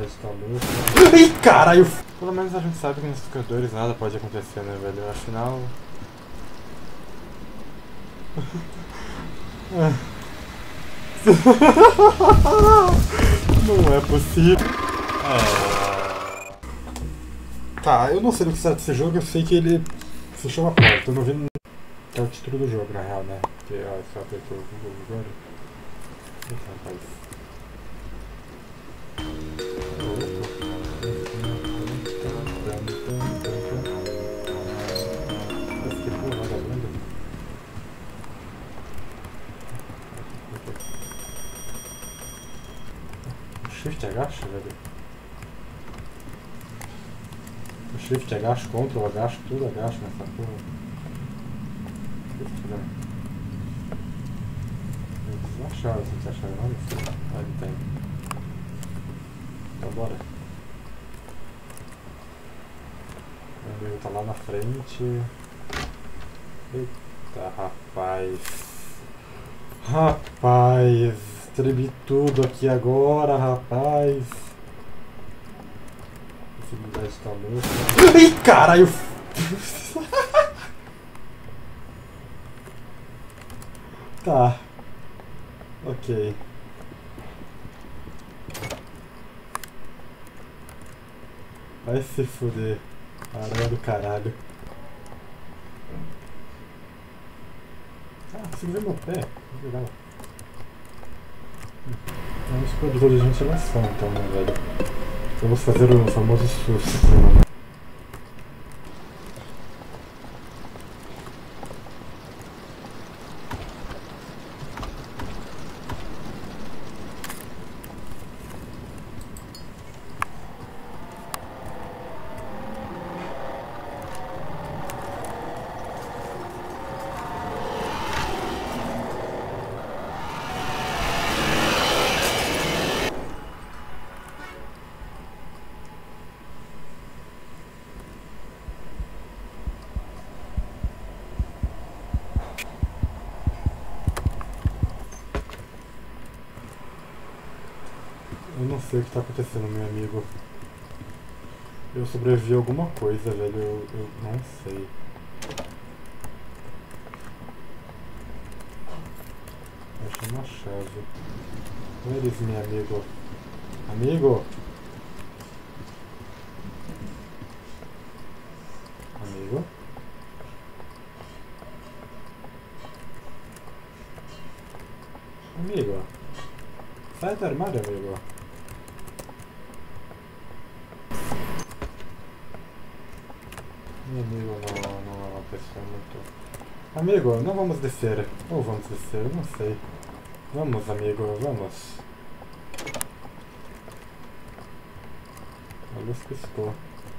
Visibilidade tá louca. Ih, caralho! Pelo menos a gente sabe que nesses corredores nada pode acontecer, né, velho? Afinal... Não é possível. Tá, eu não sei do que se trata desse jogo, eu sei que ele fechou a porta. Eu não vi é o título do jogo, na real, né? Porque, ó, só apertou o Google agora. Eita, rapaz. Que porra, vagabundo. O Shift agacha, velho. O Shift agacha, Ctrl agacha, tudo agacha nessa porra. Shift, né? Eles não acharam, vocês acharam não? Não sei. Ah, ele tem. Então bora. O amigo tá lá na frente. Eita, rapaz. Rapaz, tremi tudo aqui agora, rapaz. A possibilidade tá louca. Ih, caralho! Tá. Ok. Vai se fuder. Aranha do caralho. Ah, consegui ver meu pé. Legal. Vamos pro produtor de ventilação então, né, velho? Vamos fazer o famoso susto, né? Eu não sei o que tá acontecendo, meu amigo. Eu sobrevivi a alguma coisa, velho. Eu não sei. Achei uma chave. Where is meu amigo? Amigo? Amigo? Amigo? Sai do armário, amigo. Meu amigo não é uma pessoa muito... Amigo, não vamos descer. Ou vamos descer, não sei. Vamos, amigo, vamos. A luz piscou.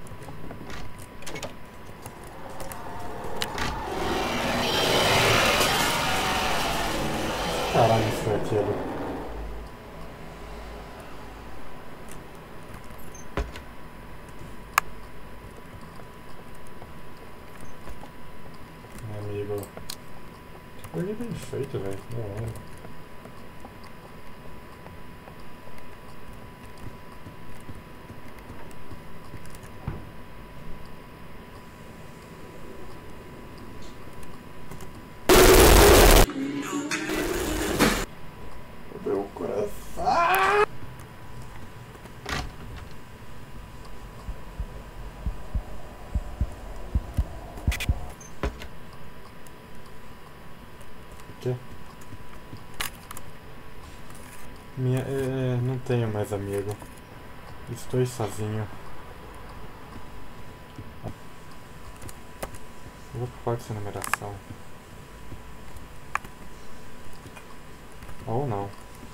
Caralho, isso foi aquilo. Meu amigo. Que coisa bem feito, velho. Da hora. Meu coração. Que? Não tenho mais amigo. Estou sozinho. Eu vou pro quarto sem numeração. Ou não.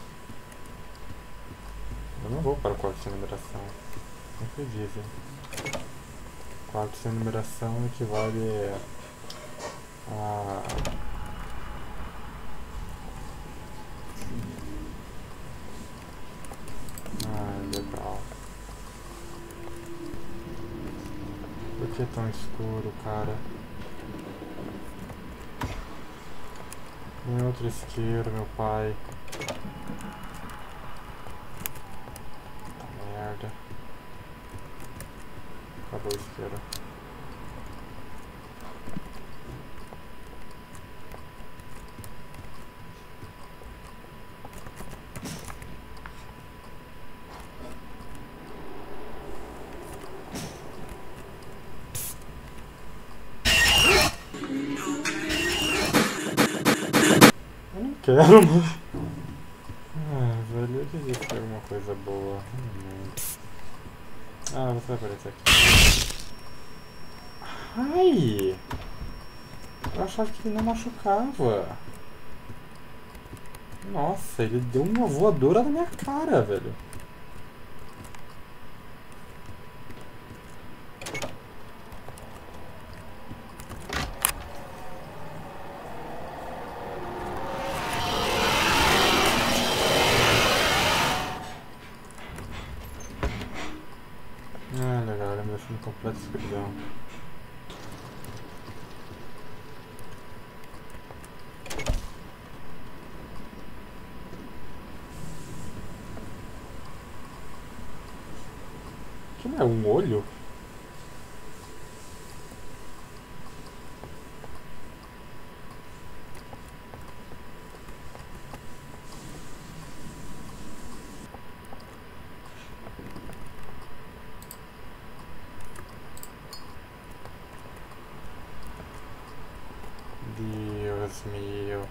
Eu não vou para o quarto sem numeração. Não que dizem. Quarto sem numeração equivale a... legal. Por que é tão escuro, cara? Em outra esquerda, meu pai. Puta merda. rua esquerda. Eu não quero, mano. Ah, velho, eu devia ter alguma coisa boa. Ah, você vai aparecer aqui. Ai! Eu achava que ele não machucava. Nossa, ele deu uma voadora na minha cara, velho. Ah, legal, ele me deixou em completa escuridão. Que não é um olho? Deus meu.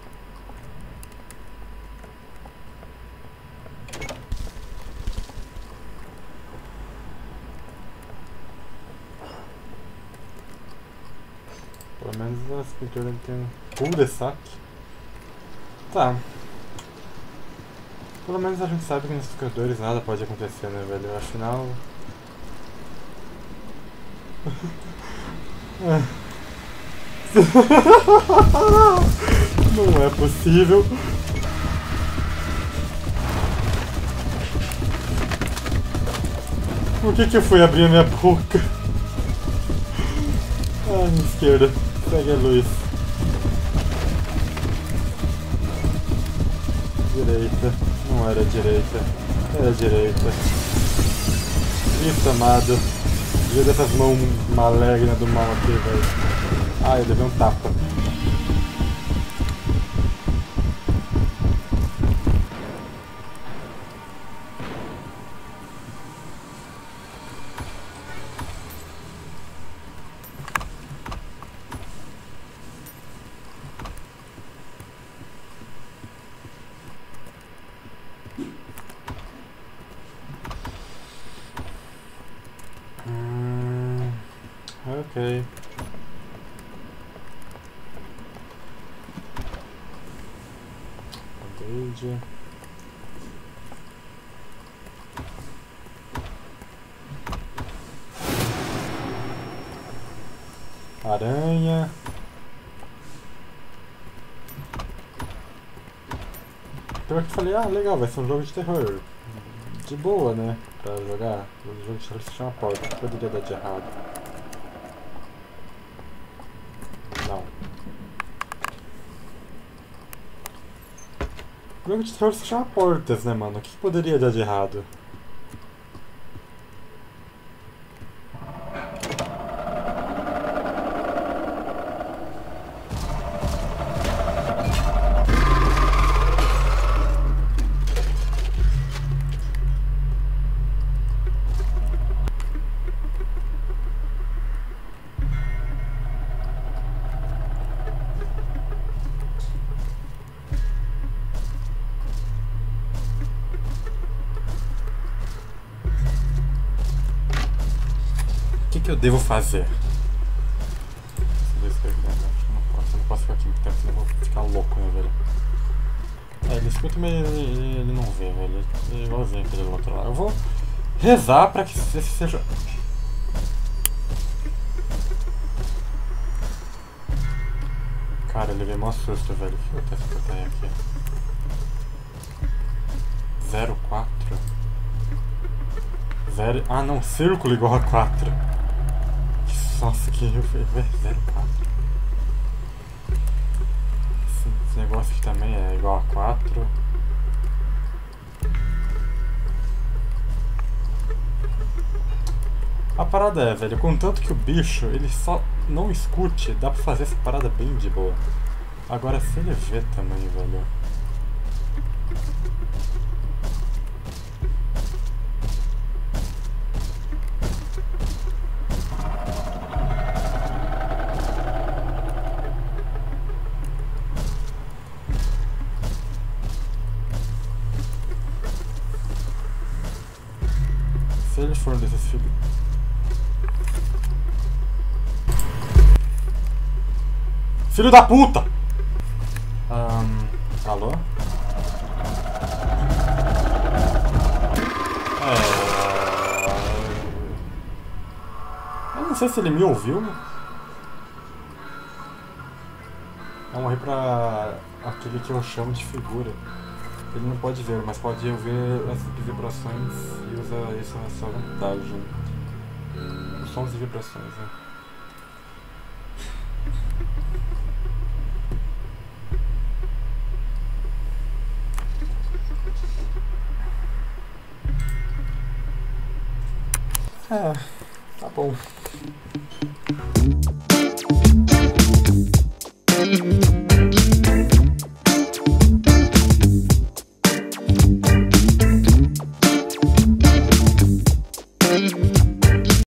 Pelo menos a pintura tem um cul-de-sac. Tá. Pelo menos a gente sabe que nesses corredores nada pode acontecer, né, velho? Afinal... Não é possível. Por que eu fui abrir a minha boca? Ah, minha esquerda. Segue a luz. Direita. Não era direita. Era direita. Isso, amado. Dia dessas mãos malignas do mal aqui, velho. Ah, eu levei um tapa. Ok. Band-aid. Aranha. Então eu falei, ah, legal, vai ser um jogo de terror. De boa, né? Pra jogar. O jogo de terror se chama Porta. O que poderia dar de errado? Não. O jogo de terror se chama Portas, né, mano? O que poderia dar de errado? O que eu devo fazer? Eu não posso ficar aqui muito tempo, senão eu vou ficar louco, né, velho? É, ele escuta, mas ele não vê, velho. Ele é igualzinho aquele do outro lado. Eu vou rezar pra que esse seja... Cara, ele veio mó susto, velho. O que eu tenho essa portaria aqui? 04? Ah não, círculo igual a 4. Nossa, que eu fui ver 04. Esse negócio aqui também é igual a 4. A parada é, velho, contanto que o bicho, ele só não escute, dá pra fazer essa parada bem de boa. Agora, se ele vê também, velho... Se ele for um desses filhos... Filho da puta! Alô? Eu não sei se ele me ouviu. Eu morri pra aquele que eu chamo de figura. Ele não pode ver, mas pode ouvir as vibrações e usa isso na sua vantagem. Os sons e vibrações, né? Tá bom.